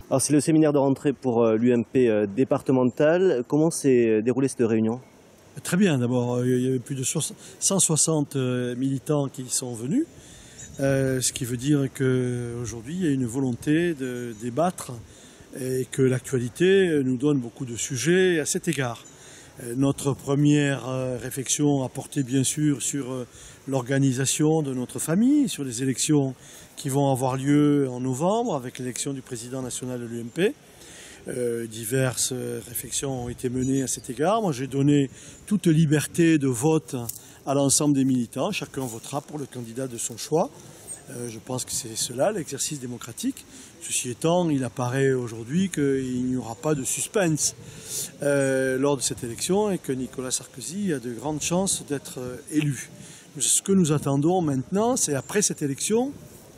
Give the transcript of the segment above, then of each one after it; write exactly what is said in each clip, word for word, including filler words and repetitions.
Alors c'est le séminaire de rentrée pour euh, l'U M P euh, départemental. Comment s'est déroulée cette réunion? Très bien, d'abord, il y avait plus de cent soixante militants qui sont venus, euh, ce qui veut dire qu'aujourd'hui il y a une volonté de débattre et que l'actualité nous donne beaucoup de sujets à cet égard. Notre première réflexion a porté bien sûr sur l'organisation de notre famille, sur les élections qui vont avoir lieu en novembre avec l'élection du président national de l'U M P. Euh, diverses réflexions ont été menées à cet égard. Moi, j'ai donné toute liberté de vote à l'ensemble des militants. Chacun votera pour le candidat de son choix. Euh, je pense que c'est cela, l'exercice démocratique. Ceci étant, il apparaît aujourd'hui qu'il n'y aura pas de suspense euh, lors de cette élection et que Nicolas Sarkozy a de grandes chances d'être euh, élu. Ce que nous attendons maintenant, c'est après cette élection,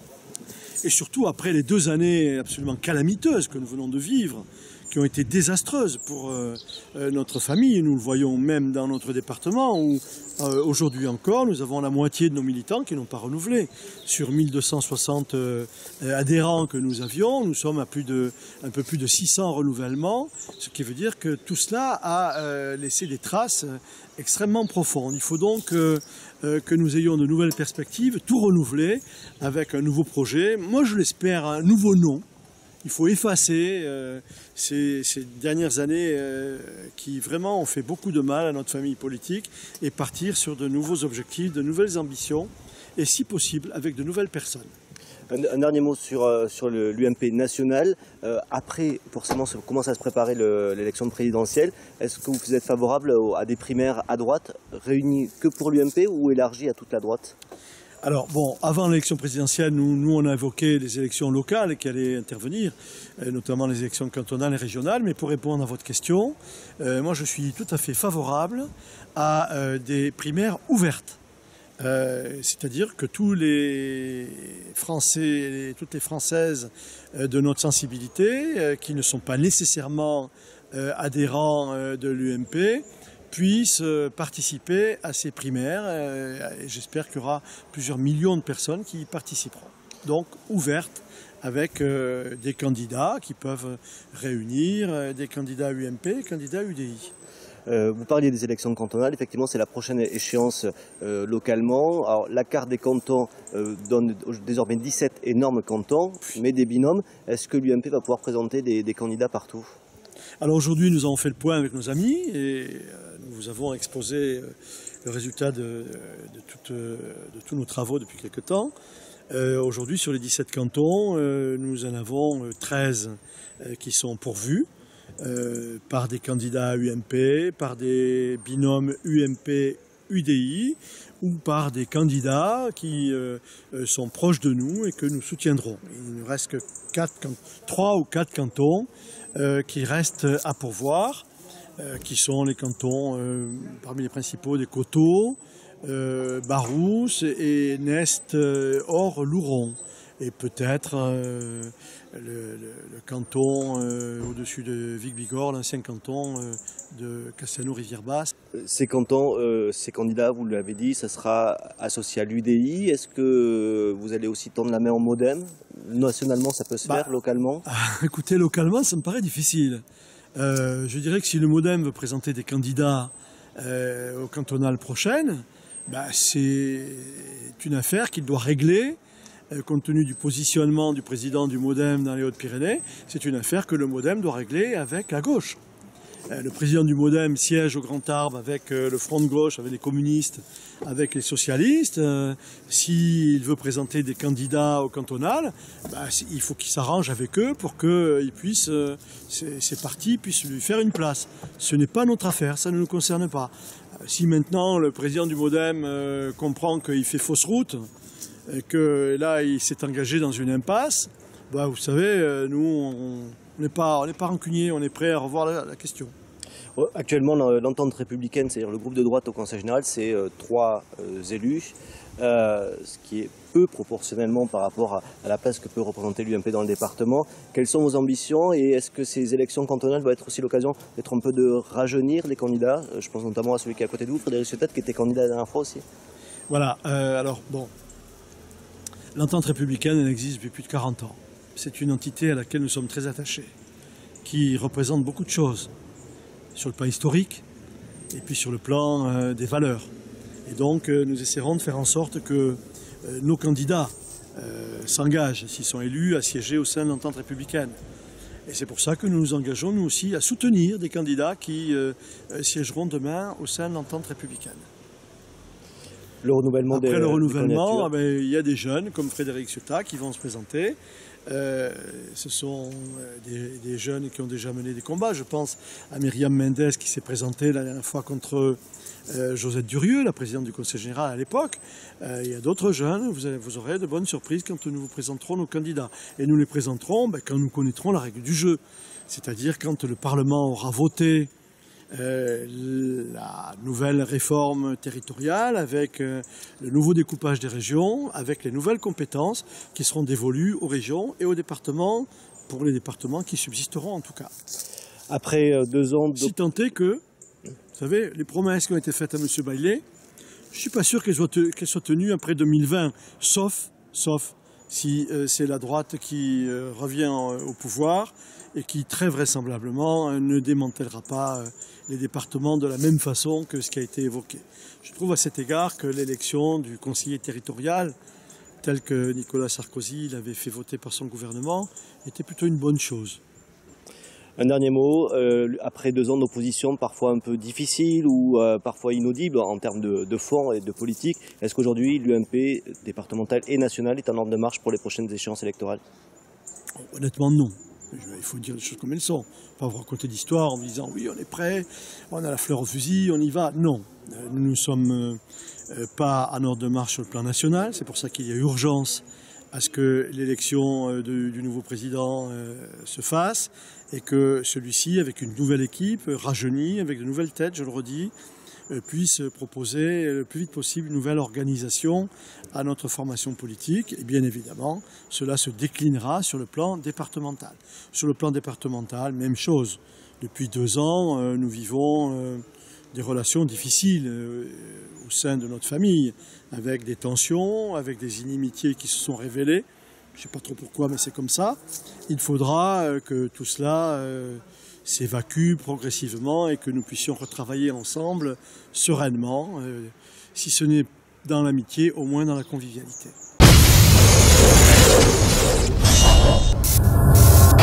et surtout après les deux années absolument calamiteuses que nous venons de vivre, qui ont été désastreuses pour euh, notre famille. Nous le voyons même dans notre département où euh, aujourd'hui encore nous avons la moitié de nos militants qui n'ont pas renouvelé. Sur mille deux cent soixante euh, adhérents que nous avions, nous sommes à plus de, un peu plus de six cents renouvellements, ce qui veut dire que tout cela a euh, laissé des traces extrêmement profondes. Il faut donc euh, euh, que nous ayons de nouvelles perspectives, tout renouveler avec un nouveau projet. Moi je l'espère, un nouveau nom. Il faut effacer euh, ces, ces dernières années euh, qui vraiment ont fait beaucoup de mal à notre famille politique et partir sur de nouveaux objectifs, de nouvelles ambitions et si possible avec de nouvelles personnes. Un, un dernier mot sur, euh, sur l'U M P national. Euh, après, forcément, commence à se préparer l'élection présidentielle. Est-ce que vous êtes favorable à des primaires à droite, réunies que pour l'U M P ou élargies à toute la droite ? Alors bon, avant l'élection présidentielle, nous, nous on a évoqué les élections locales qui allaient intervenir, euh, notamment les élections cantonales et régionales. Mais pour répondre à votre question, euh, moi je suis tout à fait favorable à euh, des primaires ouvertes. Euh, C'est-à-dire que tous les Français et toutes les Françaises euh, de notre sensibilité, euh, qui ne sont pas nécessairement euh, adhérents euh, de l'U M P, puissent participer à ces primaires. Et j'espère qu'il y aura plusieurs millions de personnes qui y participeront. Donc ouvertes avec euh, des candidats qui peuvent réunir euh, des candidats U M P et candidats U D I. Euh, vous parliez des élections cantonales, effectivement c'est la prochaine échéance euh, localement. Alors, la carte des cantons euh, donne désormais dix-sept énormes cantons, mais des binômes. Est-ce que l'U M P va pouvoir présenter des, des candidats partout ? Alors aujourd'hui nous avons fait le point avec nos amis et nous avons exposé le résultat de, de, toute, de tous nos travaux depuis quelque temps. Euh, aujourd'hui sur les dix-sept cantons, euh, nous en avons treize euh, qui sont pourvus euh, par des candidats U M P, par des binômes U M P U D I ou par des candidats qui euh, sont proches de nous et que nous soutiendrons. Il ne reste que trois ou quatre cantons euh, qui restent à pourvoir, euh, qui sont les cantons euh, parmi les principaux des Coteaux, euh, Barousse et Nest euh, hors Louron. Et peut-être euh, le, le, le canton euh, au-dessus de Vic-Bigorre, l'ancien canton euh, de Castelnau-Rivière-Basse. Ces cantons, euh, ces candidats, vous l'avez dit, ça sera associé à l'U D I. Est-ce que vous allez aussi tendre la main au MoDem? Nationalement, ça peut se bah, faire, localement? Écoutez, localement, ça me paraît difficile. Euh, je dirais que si le MoDem veut présenter des candidats euh, aux cantonales prochaines, bah, c'est une affaire qu'il doit régler. Compte tenu du positionnement du président du MoDem dans les Hautes-Pyrénées, c'est une affaire que le MoDem doit régler avec la gauche. Le président du MoDem siège au Grand Arbre avec le Front de gauche, avec les communistes, avec les socialistes. S'il veut présenter des candidats au cantonal, bah, il faut qu'il s'arrange avec eux pour que ils puissent, ces, ces partis puissent lui faire une place. Ce n'est pas notre affaire, ça ne nous concerne pas. Si maintenant le président du MoDem euh, comprend qu'il fait fausse route, et que là, il s'est engagé dans une impasse, bah, vous savez, nous, on n'est pas, on n'est pas rancunier, on est prêt à revoir la, la question. Actuellement, l'entente républicaine, c'est-à-dire le groupe de droite au Conseil général, c'est euh, trois euh, élus, euh, ce qui est peu proportionnellement par rapport à, à la place que peut représenter l'U M P dans le département. Quelles sont vos ambitions et est-ce que ces élections cantonales vont être aussi l'occasion d'être un peu de rajeunir les candidats? Je pense notamment à celui qui est à côté de vous, Frédéric Setette, qui était candidat la dernière fois aussi. Voilà, euh, alors bon... L'entente républicaine, elle existe depuis plus de quarante ans. c'est une entité à laquelle nous sommes très attachés, qui représente beaucoup de choses, sur le plan historique et puis sur le plan euh, des valeurs. Et donc euh, nous essaierons de faire en sorte que euh, nos candidats euh, s'engagent, s'ils sont élus, à siéger au sein de l'entente républicaine. Et c'est pour ça que nous nous engageons, nous aussi, à soutenir des candidats qui euh, siégeront demain au sein de l'entente républicaine. Le renouvellement Après des, le renouvellement, des eh bien, il y a des jeunes comme Frédéric Ciotat qui vont se présenter. Euh, ce sont des, des jeunes qui ont déjà mené des combats. Je pense à Myriam Mendès qui s'est présentée la dernière fois contre euh, Josette Durieux, la présidente du Conseil général à l'époque. Euh, il y a d'autres jeunes. Vous, avez, vous aurez de bonnes surprises quand nous vous présenterons nos candidats. Et nous les présenterons ben, quand nous connaîtrons la règle du jeu. C'est-à-dire quand le Parlement aura voté Euh, la nouvelle réforme territoriale, avec euh, le nouveau découpage des régions, avec les nouvelles compétences qui seront dévolues aux régions et aux départements, pour les départements qui subsisteront en tout cas. Après euh, deux ans... De... Si tant est que, vous savez, les promesses qui ont été faites à M. Baillet, je ne suis pas sûr qu'elles soient, te, qu'elles soient tenues après deux mille vingt, sauf, sauf si euh, c'est la droite qui euh, revient euh, au pouvoir et qui très vraisemblablement euh, ne démantèlera pas euh, les départements de la même façon que ce qui a été évoqué. Je trouve à cet égard que l'élection du conseiller territorial, tel que Nicolas Sarkozy l'avait fait voter par son gouvernement, était plutôt une bonne chose. Un dernier mot, euh, après deux ans d'opposition parfois un peu difficile ou euh, parfois inaudible en termes de, de fond et de politique, est-ce qu'aujourd'hui l'U M P départemental et national est en ordre de marche pour les prochaines échéances électorales? Honnêtement, non. Il faut dire les choses comme elles sont. Pas vous raconter d'histoire en me disant oui, on est prêt, on a la fleur au fusil, on y va. Non, nous ne sommes euh, pas en ordre de marche sur le plan national. C'est pour ça qu'il y a urgence à ce que l'élection euh, du nouveau président euh, se fasse et que celui-ci, avec une nouvelle équipe, rajeunie, avec de nouvelles têtes, je le redis, puisse proposer le plus vite possible une nouvelle organisation à notre formation politique. Et bien évidemment, cela se déclinera sur le plan départemental. Sur le plan départemental, même chose. Depuis deux ans, nous vivons des relations difficiles au sein de notre famille, avec des tensions, avec des inimitiés qui se sont révélées. Je ne sais pas trop pourquoi, mais c'est comme ça. Il faudra que tout cela euh, s'évacue progressivement et que nous puissions retravailler ensemble sereinement, euh, si ce n'est dans l'amitié, au moins dans la convivialité.